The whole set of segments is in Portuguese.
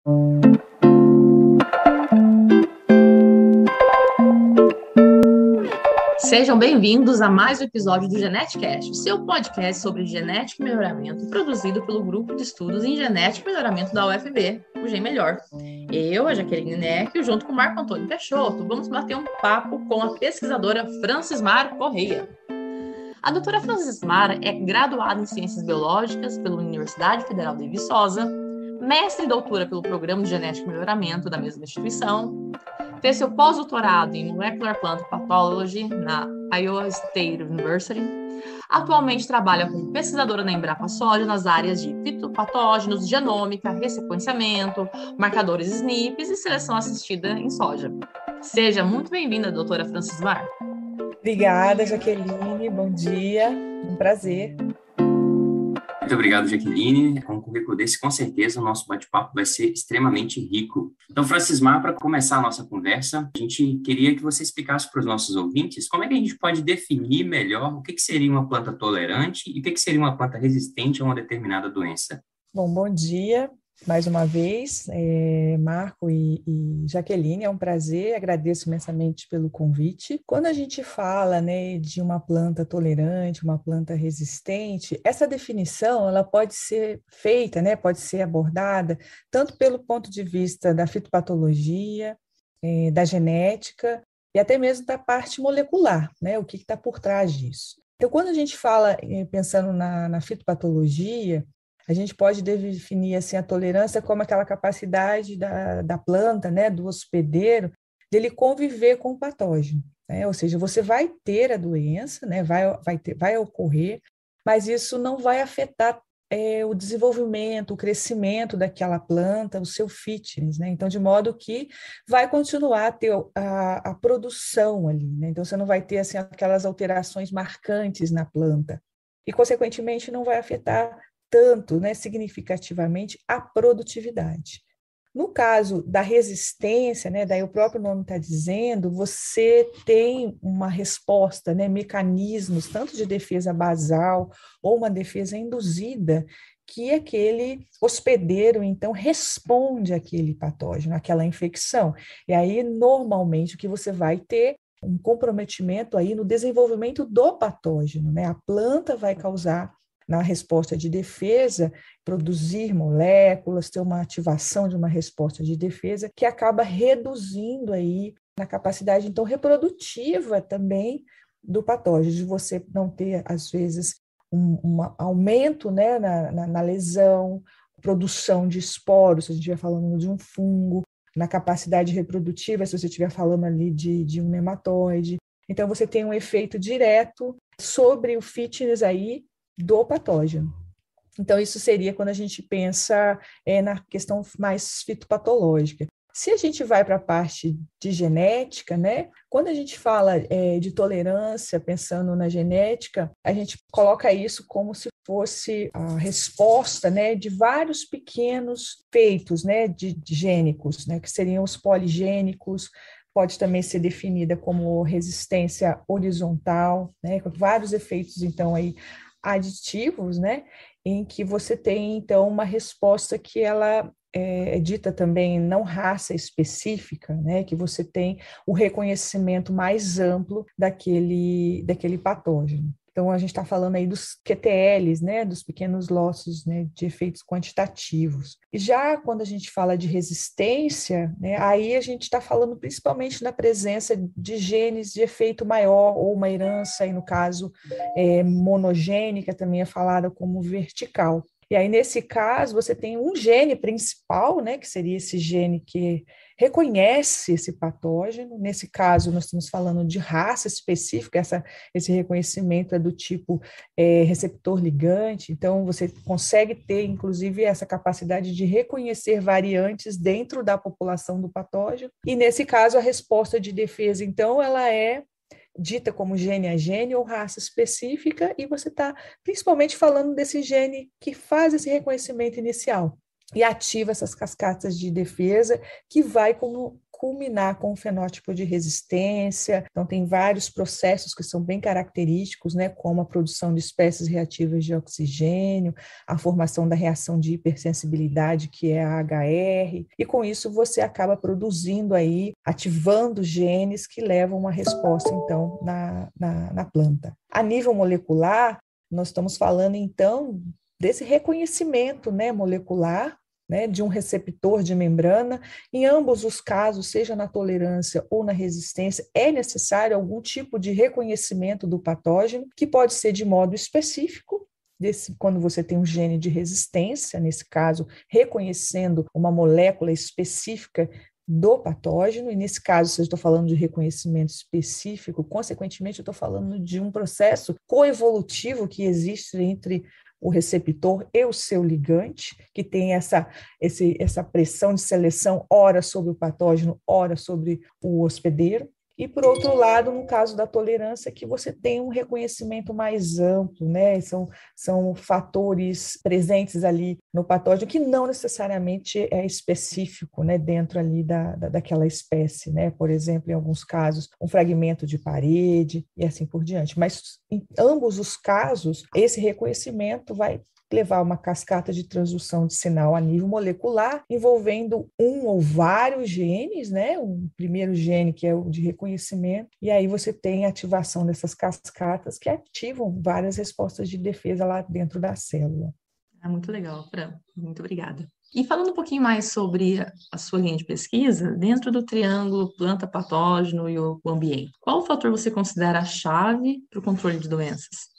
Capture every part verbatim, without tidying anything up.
Sejam bem-vindos a mais um episódio do GenetiCast, o seu podcast sobre genética e melhoramento, produzido pelo Grupo de Estudos em Genética e Melhoramento da U F B, o Gen Melhor. Eu, a Jaqueline Necchio, junto com o Marco Antônio Peixoto, vamos bater um papo com a pesquisadora Francismar Correia. A doutora Francismar é graduada em Ciências Biológicas pela Universidade Federal de Viçosa, mestre e doutora pelo Programa de Genética e Melhoramento da mesma instituição, fez seu pós-doutorado em Molecular Plant Pathology na Iowa State University. Atualmente trabalha como pesquisadora na Embrapa Soja nas áreas de fitopatógenos, genômica, ressequenciamento, marcadores S N Ps e seleção assistida em soja. Seja muito bem-vinda, doutora Francismar. Obrigada, Jaqueline. Bom dia. Um prazer. Muito obrigado, Jaqueline. Com um currículo desse, com certeza, o nosso bate-papo vai ser extremamente rico. Então, Francismar, para começar a nossa conversa, a gente queria que você explicasse para os nossos ouvintes como é que a gente pode definir melhor o que, que seria uma planta tolerante e o que, que seria uma planta resistente a uma determinada doença. Bom, bom dia. Mais uma vez, é, Marco e, e Jaqueline, é um prazer, agradeço imensamente pelo convite. Quando a gente fala, né, de uma planta tolerante, uma planta resistente, essa definição ela pode ser feita, né, pode ser abordada tanto pelo ponto de vista da fitopatologia, é, da genética e até mesmo da parte molecular, né, o que está por trás disso. Então, quando a gente fala, pensando na, na fitopatologia, a gente pode definir assim, a tolerância como aquela capacidade da, da planta, né, do hospedeiro, dele conviver com o patógeno. Né? Ou seja, você vai ter a doença, né, vai, vai, ter, vai ocorrer, mas isso não vai afetar é, o desenvolvimento, o crescimento daquela planta, o seu fitness. Né? Então, de modo que vai continuar a ter a, a produção ali. Né? Então, você não vai ter assim, aquelas alterações marcantes na planta. E, consequentemente, não vai afetar tanto, né, significativamente, a produtividade. No caso da resistência, né, daí o próprio nome está dizendo, você tem uma resposta, né, mecanismos, tanto de defesa basal ou uma defesa induzida, que aquele hospedeiro, então, responde àquele patógeno, àquela infecção. E aí, normalmente, o que você vai ter um comprometimento aí no desenvolvimento do patógeno, né? A planta vai causar na resposta de defesa, produzir moléculas, ter uma ativação de uma resposta de defesa que acaba reduzindo aí na capacidade, então, reprodutiva também do patógeno, de você não ter, às vezes, um, um aumento, né, na, na, na lesão, produção de esporos, se a gente estiver falando de um fungo, na capacidade reprodutiva, se você estiver falando ali de, de um nematóide. Então, você tem um efeito direto sobre o fitness aí, do patógeno. Então, isso seria quando a gente pensa é, na questão mais fitopatológica. Se a gente vai para a parte de genética, né, quando a gente fala é, de tolerância, pensando na genética, a gente coloca isso como se fosse a resposta, né, de vários pequenos feitos, né, de, de gênicos, né, que seriam os poligênicos. Pode também ser definida como resistência horizontal, né, com vários efeitos, então, aí, aditivos, né, em que você tem, então, uma resposta que ela é, é dita também não raça específica, né, que você tem o reconhecimento mais amplo daquele, daquele patógeno. Então, a gente está falando aí dos Q T Ls, né, dos pequenos lotes, né, de efeitos quantitativos. E já quando a gente fala de resistência, né, aí a gente está falando principalmente na presença de genes de efeito maior, ou uma herança, aí no caso, é, monogênica, também é falada como vertical. E aí, nesse caso, você tem um gene principal, né, que seria esse gene que reconhece esse patógeno. Nesse caso, nós estamos falando de raça específica, essa, esse reconhecimento é do tipo é, receptor-ligante, então você consegue ter, inclusive, essa capacidade de reconhecer variantes dentro da população do patógeno. E, nesse caso, a resposta de defesa, então, ela é dita como gene a gene ou raça específica, e você está principalmente falando desse gene que faz esse reconhecimento inicial e ativa essas cascatas de defesa que vai como culminar com o fenótipo de resistência. Então, tem vários processos que são bem característicos, né, como a produção de espécies reativas de oxigênio, a formação da reação de hipersensibilidade, que é a H R, e com isso você acaba produzindo aí, ativando genes que levam uma resposta, então, na, na, na planta. A nível molecular, nós estamos falando, então, desse reconhecimento, né, molecular, né, de um receptor de membrana. Em ambos os casos, seja na tolerância ou na resistência, é necessário algum tipo de reconhecimento do patógeno, que pode ser de modo específico, desse, quando você tem um gene de resistência, nesse caso, reconhecendo uma molécula específica do patógeno, e nesse caso, se eu estou falando de reconhecimento específico, consequentemente, eu estou falando de um processo coevolutivo que existe entre o receptor e o seu ligante, que tem essa, esse, essa pressão de seleção, ora sobre o patógeno, ora sobre o hospedeiro. E, por outro lado, no caso da tolerância, que você tem um reconhecimento mais amplo, né? São, são fatores presentes ali no patógeno que não necessariamente é específico, né? Dentro ali da, da, daquela espécie, né? Por exemplo, em alguns casos, um fragmento de parede e assim por diante. Mas, em ambos os casos, esse reconhecimento vai levar a uma cascata de transdução de sinal a nível molecular, envolvendo um ou vários genes, né? Um primeiro gene que é o de reconhecimento, e aí você tem a ativação dessas cascatas que ativam várias respostas de defesa lá dentro da célula. É muito legal, Fran. Muito obrigada. E falando um pouquinho mais sobre a sua linha de pesquisa, dentro do triângulo planta, patógeno e o ambiente, qual fator você considera a chave para o controle de doenças?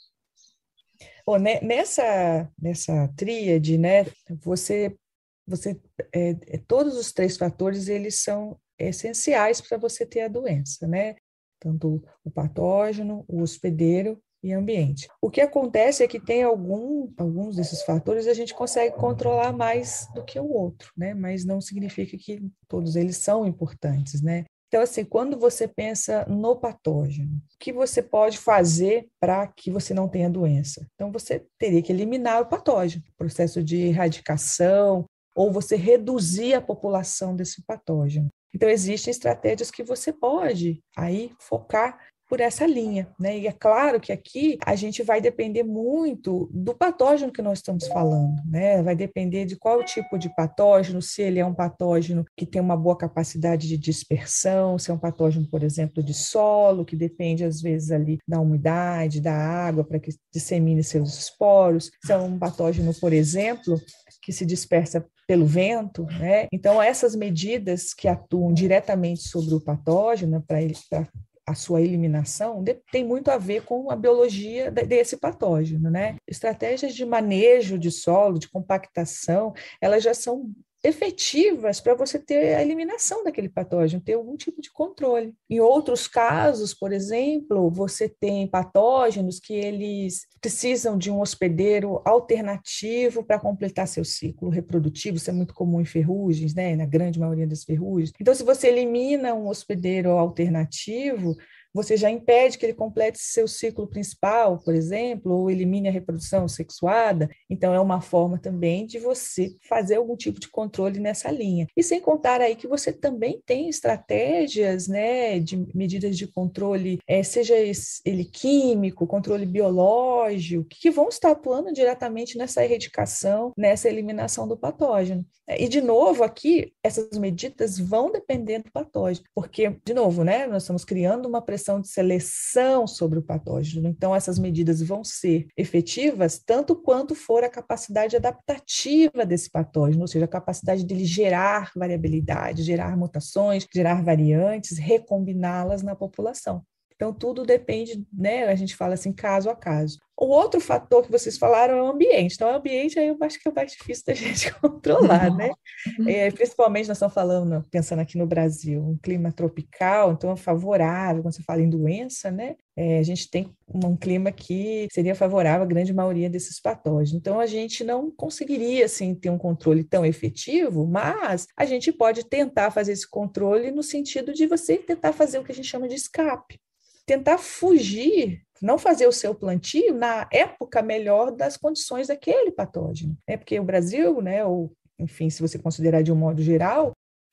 Bom, né, nessa, nessa tríade, né, você, você é, é, todos os três fatores, eles são essenciais para você ter a doença, né? Tanto o patógeno, o hospedeiro e ambiente. O que acontece é que tem algum, alguns desses fatores a gente consegue controlar mais do que o outro, né? Mas não significa que todos eles são importantes, né? Então, assim, quando você pensa no patógeno, o que você pode fazer para que você não tenha doença? Então, você teria que eliminar o patógeno, processo de erradicação, ou você reduzir a população desse patógeno. Então, existem estratégias que você pode aí focar por essa linha, né? E é claro que aqui a gente vai depender muito do patógeno que nós estamos falando, né? Vai depender de qual tipo de patógeno, se ele é um patógeno que tem uma boa capacidade de dispersão, se é um patógeno, por exemplo, de solo, que depende às vezes ali da umidade, da água para que dissemine seus esporos, se é um patógeno, por exemplo, que se dispersa pelo vento, né? Então, essas medidas que atuam diretamente sobre o patógeno para ele, para a sua eliminação, tem muito a ver com a biologia desse patógeno, né? Estratégias de manejo de solo, de compactação, elas já são efetivas para você ter a eliminação daquele patógeno, ter algum tipo de controle. Em outros casos, por exemplo, você tem patógenos que eles precisam de um hospedeiro alternativo para completar seu ciclo reprodutivo, isso é muito comum em ferrugens, né? Na grande maioria das ferrugens. Então, se você elimina um hospedeiro alternativo, você já impede que ele complete seu ciclo principal, por exemplo, ou elimine a reprodução sexuada. Então, é uma forma também de você fazer algum tipo de controle nessa linha. E sem contar aí que você também tem estratégias, né, de medidas de controle, é, seja ele químico, controle biológico, que vão estar atuando diretamente nessa erradicação, nessa eliminação do patógeno. E, de novo, aqui, essas medidas vão depender do patógeno, porque, de novo, né, nós estamos criando uma pressão de seleção sobre o patógeno. Então, essas medidas vão ser efetivas tanto quanto for a capacidade adaptativa desse patógeno, ou seja, a capacidade dele gerar variabilidade, gerar mutações, gerar variantes, recombiná-las na população. Então, tudo depende, né? A gente fala assim, caso a caso. O outro fator que vocês falaram é o ambiente. Então, o ambiente aí eu acho que é o mais difícil da gente controlar, né? É, principalmente nós estamos falando, pensando aqui no Brasil, um clima tropical, então é favorável, quando você fala em doença, né? É, a gente tem um clima que seria favorável à grande maioria desses patógenos. Então, a gente não conseguiria, assim, ter um controle tão efetivo, mas a gente pode tentar fazer esse controle no sentido de você tentar fazer o que a gente chama de escape. Tentar fugir, não fazer o seu plantio na época melhor das condições daquele patógeno. É porque o Brasil, né, ou, enfim, se você considerar de um modo geral,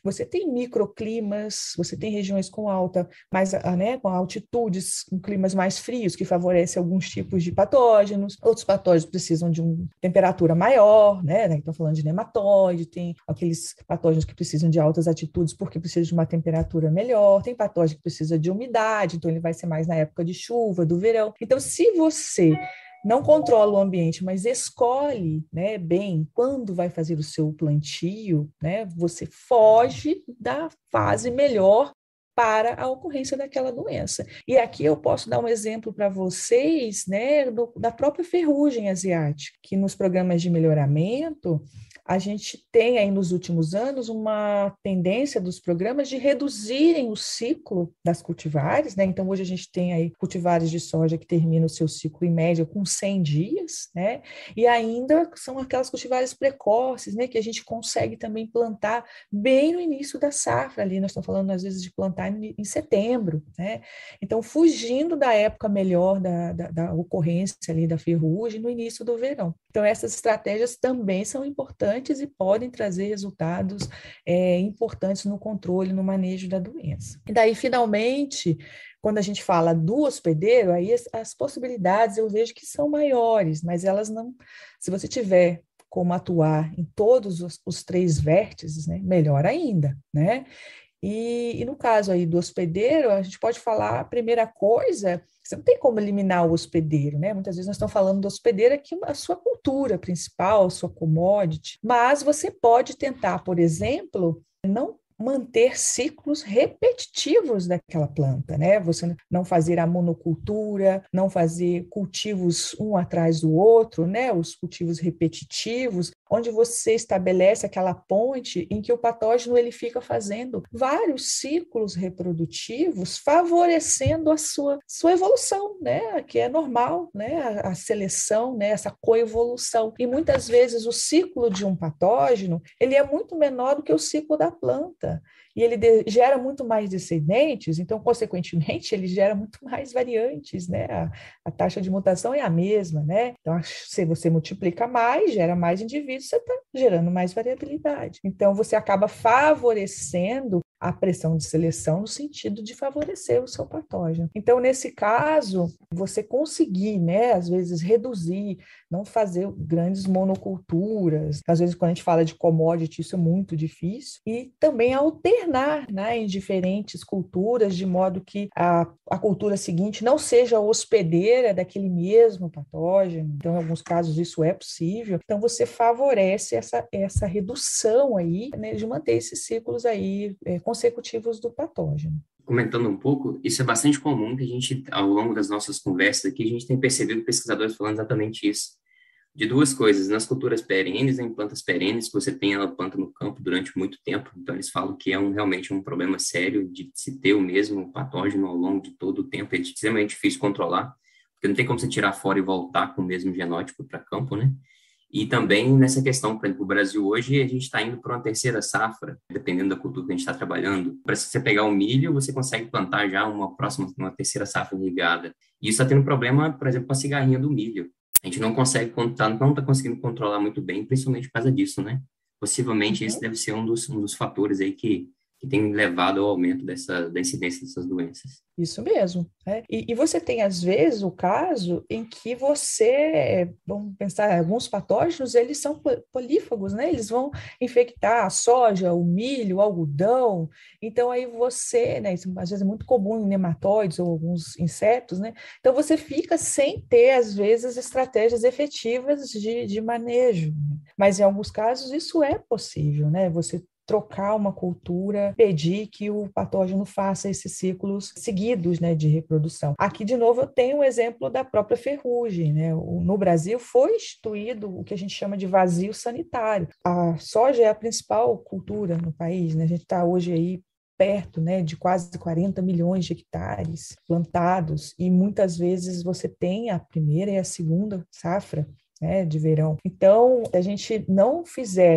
você tem microclimas, você tem regiões com alta, mais, né, com altitudes, com climas mais frios, que favorecem alguns tipos de patógenos. Outros patógenos precisam de uma temperatura maior, né? Estão falando de nematóide, tem aqueles patógenos que precisam de altas altitudes porque precisam de uma temperatura melhor, tem patógeno que precisa de umidade, então ele vai ser mais na época de chuva, do verão. Então, se você não controla o ambiente, mas escolhe, né, bem quando vai fazer o seu plantio, né, você foge da fase melhor para a ocorrência daquela doença. E aqui eu posso dar um exemplo para vocês, né, do, da própria ferrugem asiática, que nos programas de melhoramento, a gente tem aí nos últimos anos uma tendência dos programas de reduzirem o ciclo das cultivares, né? Então, hoje a gente tem aí cultivares de soja que terminam o seu ciclo em média com cem dias, né? E ainda são aquelas cultivares precoces, né? Que a gente consegue também plantar bem no início da safra ali, nós estamos falando às vezes de plantar em, em setembro, né? Então, fugindo da época melhor da, da, da ocorrência ali da ferrugem no início do verão. Então, essas estratégias também são importantes e podem trazer resultados é, importantes no controle, no manejo da doença. E daí, finalmente, quando a gente fala do hospedeiro, aí as, as possibilidades eu vejo que são maiores, mas elas não... Se você tiver como atuar em todos os, os três vértices, né, melhor ainda, né? E, e no caso aí do hospedeiro, a gente pode falar a primeira coisa, você não tem como eliminar o hospedeiro, né? Muitas vezes nós estamos falando do hospedeiro aqui, a sua cultura principal, a sua commodity, mas você pode tentar, por exemplo, não manter ciclos repetitivos daquela planta, né? Você não fazer a monocultura, não fazer cultivos um atrás do outro, né? Os cultivos repetitivos, onde você estabelece aquela ponte em que o patógeno ele fica fazendo vários ciclos reprodutivos, favorecendo a sua, sua evolução, né? Que é normal, né? A, a seleção, né? Essa coevolução. E muitas vezes o ciclo de um patógeno ele é muito menor do que o ciclo da planta. E ele de, gera muito mais descendentes, então, consequentemente, ele gera muito mais variantes, né? A, a taxa de mutação é a mesma, né? Então, se você multiplica mais, gera mais indivíduos, você está gerando mais variabilidade. Então, você acaba favorecendo a pressão de seleção no sentido de favorecer o seu patógeno. Então, nesse caso, você conseguir, né, às vezes, reduzir, não fazer grandes monoculturas. Às vezes, quando a gente fala de commodity, isso é muito difícil. E também alternar, né, em diferentes culturas, de modo que a, a cultura seguinte não seja hospedeira daquele mesmo patógeno. Então, em alguns casos, isso é possível. Então, você favorece essa, essa redução aí, né, de manter esses ciclos aí é, consecutivos do patógeno. Comentando um pouco, isso é bastante comum que a gente, ao longo das nossas conversas aqui, a gente tem percebido pesquisadores falando exatamente isso. De duas coisas, nas culturas perenes, em plantas perenes, que você tem a planta no campo durante muito tempo, então eles falam que é um, realmente um problema sério de se ter o mesmo patógeno ao longo de todo o tempo, é extremamente difícil controlar, porque não tem como você tirar fora e voltar com o mesmo genótipo para campo, né? E também nessa questão, por exemplo, o Brasil hoje, a gente está indo para uma terceira safra, dependendo da cultura que a gente está trabalhando. Para você pegar o milho, você consegue plantar já uma próxima, uma terceira safra irrigada. E isso está tendo problema, por exemplo, com a cigarrinha do milho. A gente não consegue, não está conseguindo controlar muito bem, principalmente por causa disso, né? Possivelmente, uhum. Esse deve ser um dos, um dos fatores aí que, que tem levado ao aumento dessa, da incidência dessas doenças. Isso mesmo. Né? E, e você tem, às vezes, o caso em que você, vamos pensar, alguns patógenos, eles são polífagos, né? Eles vão infectar a soja, o milho, o algodão. Então, aí você, né? Isso às vezes é muito comum em nematóides ou alguns insetos, né? Então, você fica sem ter, às vezes, estratégias efetivas de, de manejo. Mas, em alguns casos, isso é possível, né? Você trocar uma cultura, pedir que o patógeno faça esses ciclos seguidos, né, de reprodução. Aqui, de novo, eu tenho um exemplo da própria ferrugem, né? No Brasil foi instituído o que a gente chama de vazio sanitário. A soja é a principal cultura no país, né? A gente está hoje aí perto, né, de quase quarenta milhões de hectares plantados e muitas vezes você tem a primeira e a segunda safra, né, de verão. Então, se a gente não fizer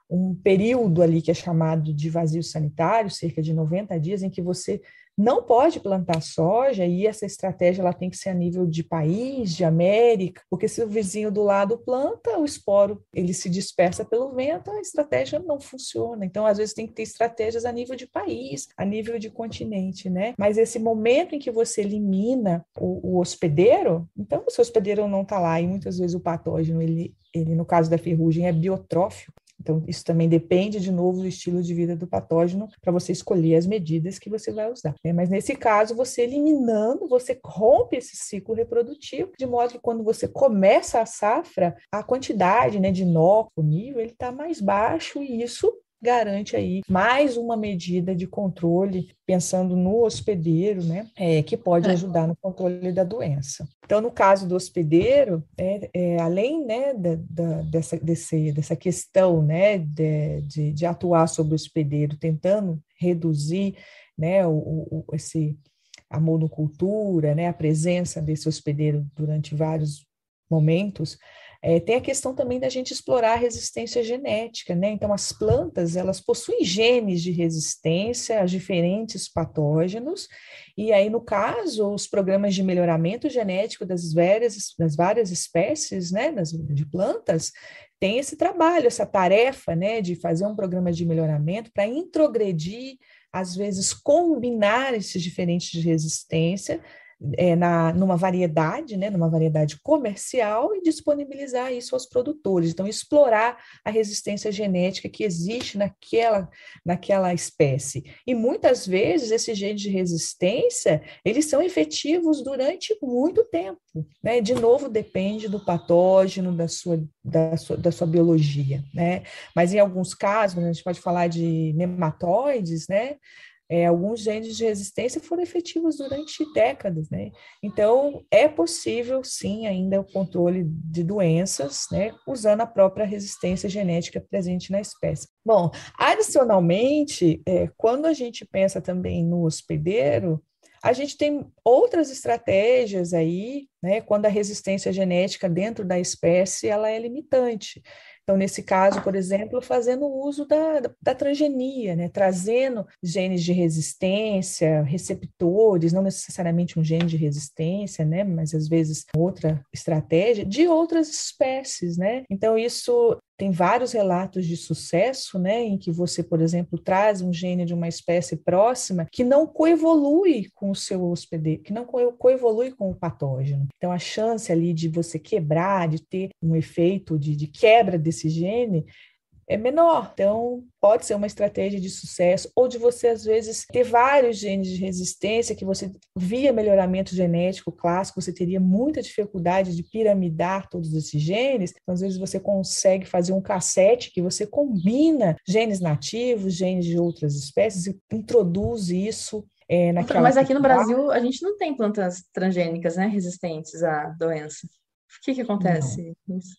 um período ali que é chamado de vazio sanitário, cerca de noventa dias, em que você não pode plantar soja, e essa estratégia ela tem que ser a nível de país, de América, porque se o vizinho do lado planta, o esporo ele se dispersa pelo vento, a estratégia não funciona. Então, às vezes, tem que ter estratégias a nível de país, a nível de continente, né? Mas esse momento em que você elimina o, o hospedeiro, então, se o hospedeiro não está lá, e muitas vezes o patógeno, ele, ele, no caso da ferrugem, é biotrófico. Então, isso também depende, de novo, do estilo de vida do patógeno para você escolher as medidas que você vai usar, né? Mas, nesse caso, você eliminando, você rompe esse ciclo reprodutivo, de modo que quando você começa a safra, a quantidade, né, de nó, o nível, ele está mais baixo, e isso garante aí mais uma medida de controle, pensando no hospedeiro, né, é, que pode ajudar no controle da doença. Então, no caso do hospedeiro, é, é, além, né, da, da, dessa, desse, dessa questão, né, de, de, de atuar sobre o hospedeiro, tentando reduzir, né, o, o, esse, a monocultura, né, a presença desse hospedeiro durante vários momentos, É, tem a questão também da gente explorar a resistência genética, né? Então, as plantas, elas possuem genes de resistência a diferentes patógenos, e aí, no caso, os programas de melhoramento genético das várias, das várias espécies, né, das, de plantas, tem esse trabalho, essa tarefa, né, de fazer um programa de melhoramento para introgredir, às vezes, combinar esses diferentes de resistência, É, na, numa variedade, né, numa variedade comercial, e disponibilizar isso aos produtores. Então, explorar a resistência genética que existe naquela, naquela espécie. E muitas vezes esses genes de resistência, eles são efetivos durante muito tempo, né? De novo, depende do patógeno, da sua, da sua, da sua biologia, né? Mas em alguns casos, a gente pode falar de nematóides, né? É, alguns genes de resistência foram efetivos durante décadas, né? Então, é possível, sim, ainda o controle de doenças, né, usando a própria resistência genética presente na espécie. Bom, adicionalmente, é, quando a gente pensa também no hospedeiro, a gente tem outras estratégias aí, né, quando a resistência genética dentro da espécie ela é limitante. Então, nesse caso, por exemplo, fazendo uso da, da, da transgenia, né? Trazendo genes de resistência, receptores, não necessariamente um gene de resistência, né? Mas às vezes outra estratégia de outras espécies, né? Então, isso tem vários relatos de sucesso, né? Em que você, por exemplo, traz um gene de uma espécie próxima que não coevolui com o seu hospedeiro, que não coevolui com o patógeno. Então, a chance ali de você quebrar, de ter um efeito de, de quebra desse gene é menor. Então, pode ser uma estratégia de sucesso, ou de você, às vezes, ter vários genes de resistência que você, via melhoramento genético clássico, você teria muita dificuldade de piramidar todos esses genes. Então, às vezes, você consegue fazer um cassete que você combina genes nativos, genes de outras espécies, e introduz isso É, Mas aqui no Brasil, a gente não tem plantas transgênicas, né, resistentes à doença. O que que acontece?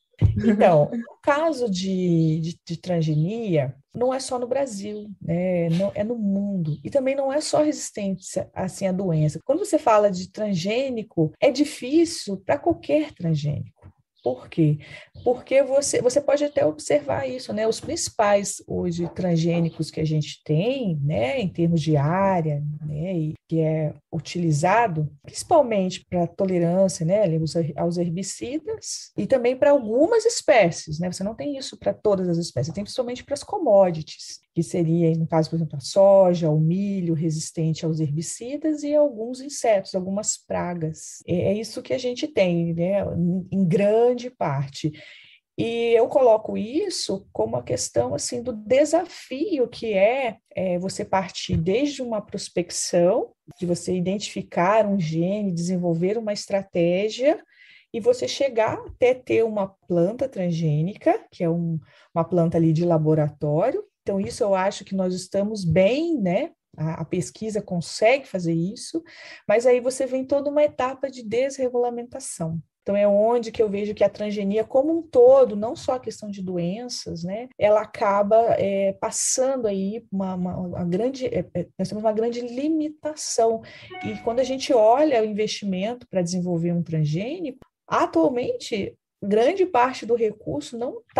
Então, no caso de, de, de transgenia, não é só no Brasil, né? Não, é no mundo. E também não é só resistência assim, à doença. Quando você fala de transgênico, é difícil para qualquer transgênico. Por quê? Porque você, você pode até observar isso, né? Os principais hoje transgênicos que a gente tem, né, em termos de área, né, e que é utilizado principalmente para tolerância, né, aos herbicidas e também para algumas espécies, né? Você não tem isso para todas as espécies, tem principalmente para as commodities, que seria, no caso, por exemplo, a soja, o milho resistente aos herbicidas e alguns insetos, algumas pragas. É isso que a gente tem, né, em grande parte. E eu coloco isso como a questão assim, do desafio que é, é você partir desde uma prospecção, de você identificar um gene, desenvolver uma estratégia, e você chegar até ter uma planta transgênica, que é um, uma planta ali de laboratório. Então, isso eu acho que nós estamos bem, né? A, a pesquisa consegue fazer isso, mas aí você vem toda uma etapa de desregulamentação. Então, é onde que eu vejo que a transgenia como um todo, não só a questão de doenças, né, ela acaba é, passando aí uma, uma, uma grande, é, nós temos uma grande limitação. E quando a gente olha o investimento para desenvolver um transgênico, atualmente, grande parte do recurso não está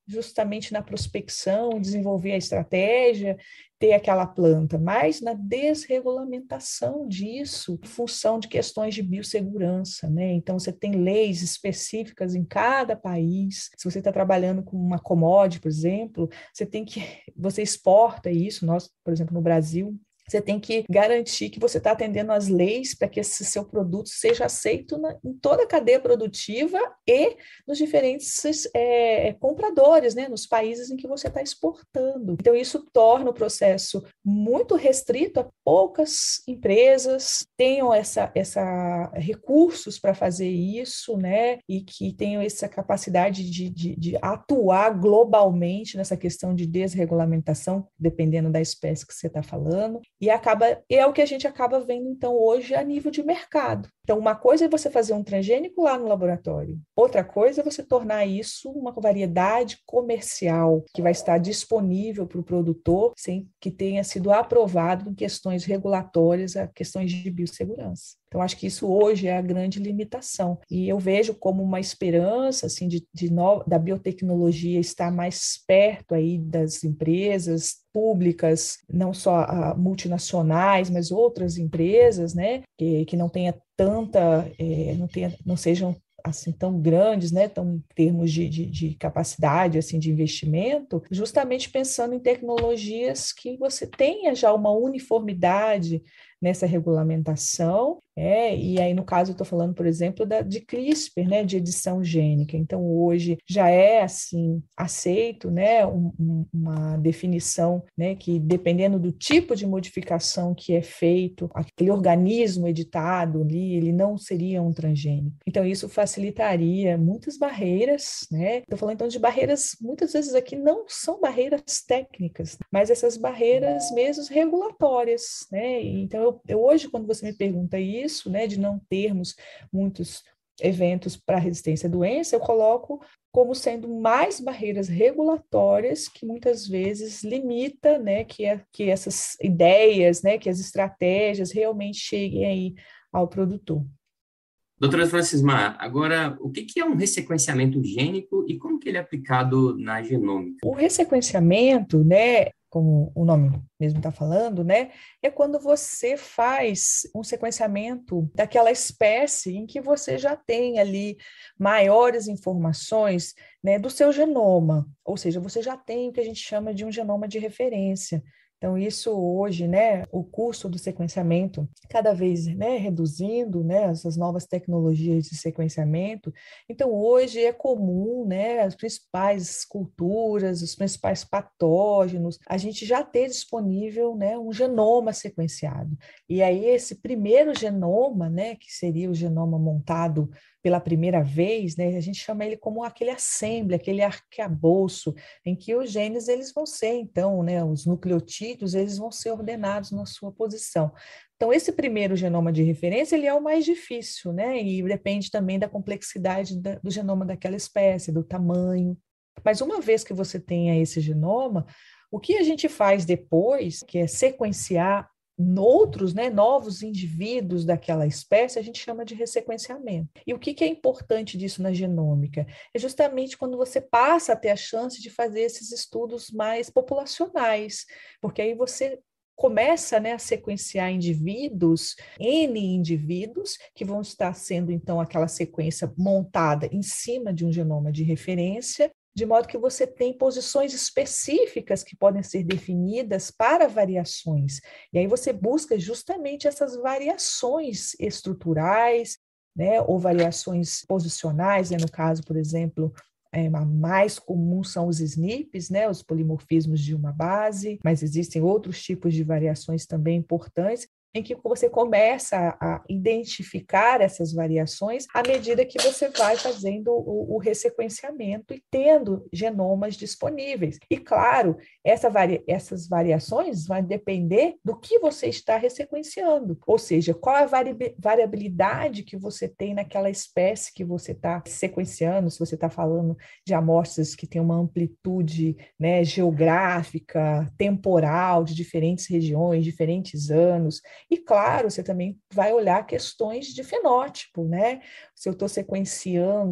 justamente na prospecção, desenvolver a estratégia, ter aquela planta, mas na desregulamentação disso, em função de questões de biossegurança, né? Então, você tem leis específicas em cada país. Se você está trabalhando com uma commodity, por exemplo, você tem que, você exporta isso, nós, por exemplo, no Brasil, você tem que garantir que você está atendendo às leis para que esse seu produto seja aceito na, em toda a cadeia produtiva e nos diferentes é, compradores, né, nos países em que você está exportando. Então, isso torna o processo muito restrito a poucas empresas tenham essa, essa recursos para fazer isso, né, e que tenham essa capacidade de, de, de atuar globalmente nessa questão de desregulamentação, dependendo da espécie que você está falando. E acaba, é o que a gente acaba vendo, então, hoje a nível de mercado. Então, uma coisa é você fazer um transgênico lá no laboratório. Outra coisa é você tornar isso uma variedade comercial que vai estar disponível para o produtor sem que tenha sido aprovado em questões regulatórias, a questões de biossegurança. Então, acho que isso hoje é a grande limitação. E eu vejo como uma esperança assim, de, de no, da biotecnologia estar mais perto aí das empresas públicas, não só uh, multinacionais, mas outras empresas, né, que, que não tenha tanta, é, não, tenha, não sejam assim tão grandes, né, tão em termos de, de, de capacidade assim de investimento, justamente pensando em tecnologias que você tenha já uma uniformidade nessa regulamentação, é, e aí no caso eu estou falando, por exemplo, da, de CRISPR, né, de edição gênica. Então hoje já é assim aceito, né, um, um, uma definição, né, que dependendo do tipo de modificação que é feito, aquele organismo editado ali, ele não seria um transgênico. Então isso facilitaria muitas barreiras, né? Estou falando então de barreiras, muitas vezes aqui não são barreiras técnicas, mas essas barreiras mesmo regulatórias, né? Então eu, eu hoje quando você me pergunta isso, isso, né, de não termos muitos eventos para resistência à doença, eu coloco como sendo mais barreiras regulatórias que muitas vezes limita, né, que, é, que essas ideias, né, que as estratégias realmente cheguem aí ao produtor. Doutora Francismar, agora, o que é um ressequenciamento gênico e como que ele é aplicado na genômica? O ressequenciamento, né, como o nome mesmo está falando, né, é quando você faz um sequenciamento daquela espécie em que você já tem ali maiores informações, né, do seu genoma, ou seja, você já tem o que a gente chama de um genoma de referência. Então, isso hoje, né, o custo do sequenciamento cada vez, né, reduzindo, né, essas novas tecnologias de sequenciamento. Então, hoje é comum, né, as principais culturas, os principais patógenos, a gente já ter disponível, né, um genoma sequenciado. E aí, esse primeiro genoma, né, que seria o genoma montado pela primeira vez, né, a gente chama ele como aquele assembly, aquele arcabouço, em que os genes eles vão ser, então, né, os nucleotídeos, eles vão ser ordenados na sua posição. Então, esse primeiro genoma de referência, ele é o mais difícil, né, e depende também da complexidade da, do genoma daquela espécie, do tamanho. Mas uma vez que você tenha esse genoma, o que a gente faz depois, que é sequenciar outros, né, novos indivíduos daquela espécie, a gente chama de ressequenciamento. E o que, que é importante disso na genômica? É justamente quando você passa a ter a chance de fazer esses estudos mais populacionais, porque aí você começa, né, a sequenciar indivíduos, N indivíduos, que vão estar sendo, então, aquela sequência montada em cima de um genoma de referência, de modo que você tem posições específicas que podem ser definidas para variações. E aí você busca justamente essas variações estruturais, né, ou variações posicionais, né, no caso, por exemplo, é, a mais comum são os S N Ps, né, os polimorfismos de uma base, mas existem outros tipos de variações também importantes, em que você começa a identificar essas variações à medida que você vai fazendo o, o ressequenciamento e tendo genomas disponíveis. E, claro, essa vari, essas variações vão depender do que você está ressequenciando, ou seja, qual a vari, variabilidade que você tem naquela espécie que você está sequenciando, se você está falando de amostras que têm uma amplitude, né, geográfica, temporal, de diferentes regiões, diferentes anos. E, claro, você também vai olhar questões de fenótipo, né? Se eu estou sequenciando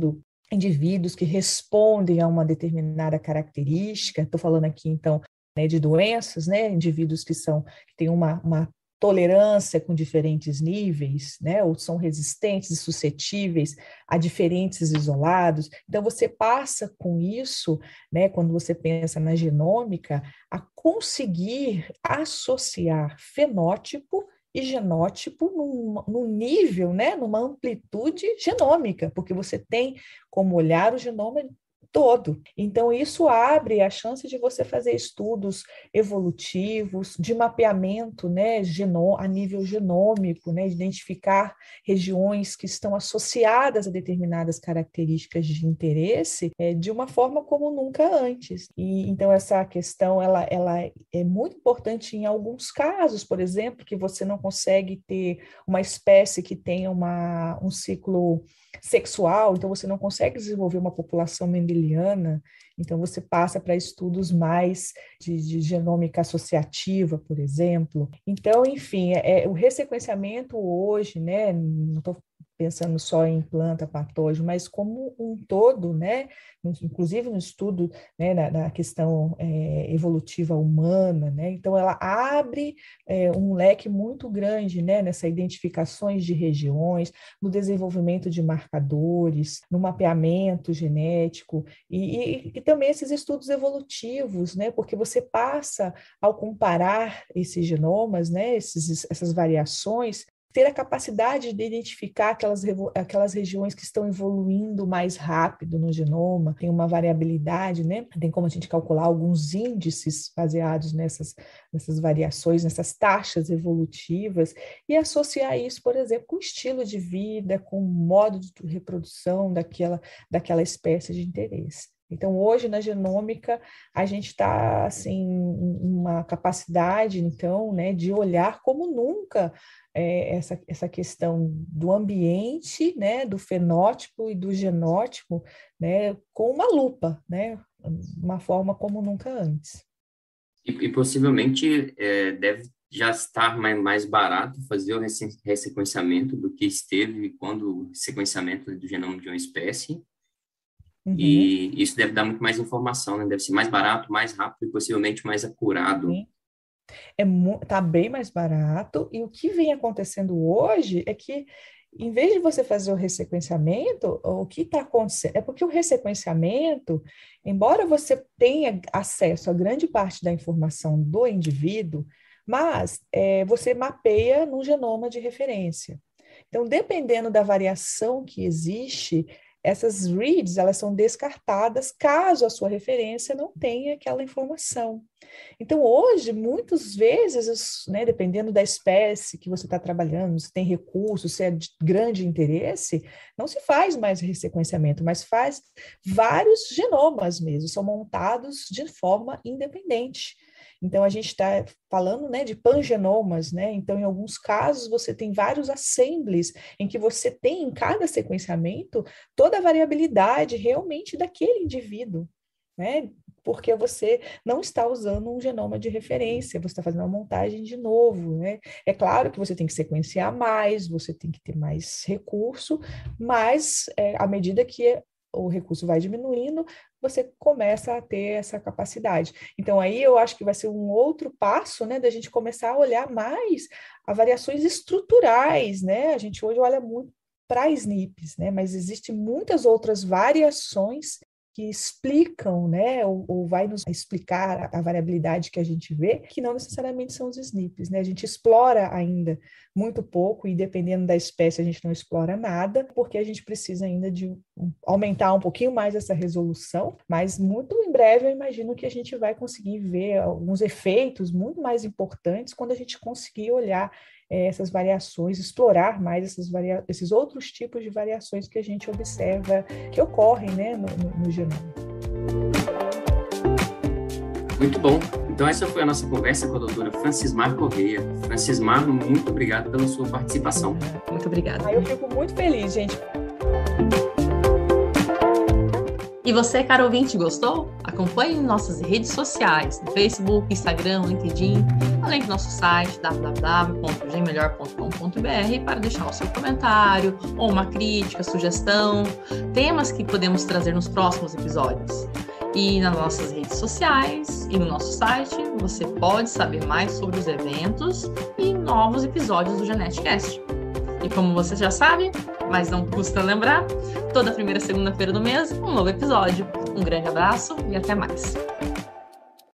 indivíduos que respondem a uma determinada característica. Estou falando aqui, então, né, de doenças, né, indivíduos que, são, que têm uma, uma tolerância com diferentes níveis, né, ou são resistentes e suscetíveis a diferentes isolados. Então, você passa com isso, né, quando você pensa na genômica, a conseguir associar fenótipo e genótipo num, num nível, né, numa amplitude genômica, porque você tem como olhar o genoma todo. Então, isso abre a chance de você fazer estudos evolutivos, de mapeamento, né, geno, a nível genômico, né, identificar regiões que estão associadas a determinadas características de interesse é, de uma forma como nunca antes. E, então, essa questão ela, ela é muito importante em alguns casos, por exemplo, que você não consegue ter uma espécie que tenha uma, um ciclo sexual, então você não consegue desenvolver uma população mendeliana, então você passa para estudos mais de, de genômica associativa, por exemplo. Então, enfim, é, é, o ressequenciamento hoje, né, não estou pensando só em planta patógena, mas como um todo, né, inclusive no estudo, né, na, na questão é, evolutiva humana, né, então ela abre é, um leque muito grande, né, nessas identificações de regiões, no desenvolvimento de marcadores, no mapeamento genético e, e, e também esses estudos evolutivos, né, porque você passa, ao comparar esses genomas, né, esses, essas variações, ter a capacidade de identificar aquelas, aquelas regiões que estão evoluindo mais rápido no genoma, tem uma variabilidade, né? Tem como a gente calcular alguns índices baseados nessas, nessas variações, nessas taxas evolutivas, e associar isso, por exemplo, com o estilo de vida, com o modo de reprodução daquela, daquela espécie de interesse. Então, hoje, na genômica, a gente está, assim, uma capacidade, então, né, de olhar como nunca é, essa, essa questão do ambiente, né, do fenótipo e do genótipo, né, com uma lupa, né, uma forma como nunca antes. E, e possivelmente é, deve já estar mais, mais barato fazer o ressequenciamento do que esteve quando o sequenciamento do genoma de uma espécie. Uhum. E isso deve dar muito mais informação, né? Deve ser mais barato, mais rápido e possivelmente mais acurado. Sim. É, tá bem mais barato, e o que vem acontecendo hoje é que, em vez de você fazer o ressequenciamento, o que está acontecendo é porque o ressequenciamento, embora você tenha acesso a grande parte da informação do indivíduo, mas é, você mapeia num genoma de referência. Então, dependendo da variação que existe, essas reads, elas são descartadas caso a sua referência não tenha aquela informação. Então, hoje, muitas vezes, né, dependendo da espécie que você está trabalhando, se tem recurso, se é de grande interesse, não se faz mais ressequenciamento, mas faz vários genomas mesmo, são montados de forma independente. Então, a gente está falando, né, de pangenomas, né? Então, em alguns casos, você tem vários assemblies em que você tem em cada sequenciamento toda a variabilidade realmente daquele indivíduo, né? Porque você não está usando um genoma de referência, você está fazendo uma montagem de novo, né? É claro que você tem que sequenciar mais, você tem que ter mais recurso, mas é, à medida que o recurso vai diminuindo, você começa a ter essa capacidade. Então, aí eu acho que vai ser um outro passo, né, da gente começar a olhar mais a variações estruturais, né? A gente hoje olha muito para S N Ps, né? Mas existem muitas outras variações que explicam, né, ou, ou vai nos explicar a, a variabilidade que a gente vê, que não necessariamente são os S N Ps, né? A gente explora ainda muito pouco e, dependendo da espécie, a gente não explora nada, porque a gente precisa ainda de um, aumentar um pouquinho mais essa resolução, mas muito em breve eu imagino que a gente vai conseguir ver alguns efeitos muito mais importantes quando a gente conseguir olhar essas variações, explorar mais essas varia- esses outros tipos de variações que a gente observa que ocorrem, né, no, no, no genoma. Muito bom. Então, essa foi a nossa conversa com a doutora Francismar Correia. Francismar, muito obrigado pela sua participação. Muito obrigada. Ah, eu fico muito feliz, gente. E você, caro ouvinte, gostou? Acompanhe nossas redes sociais, no Facebook, Instagram, LinkedIn, além do nosso site w w w ponto g melhor ponto com ponto b r para deixar o seu comentário ou uma crítica, sugestão, temas que podemos trazer nos próximos episódios. E nas nossas redes sociais e no nosso site, você pode saber mais sobre os eventos e novos episódios do GeneticCast. E como você já sabe, mas não custa lembrar, toda primeira segunda-feira do mês, um novo episódio. Um grande abraço e até mais!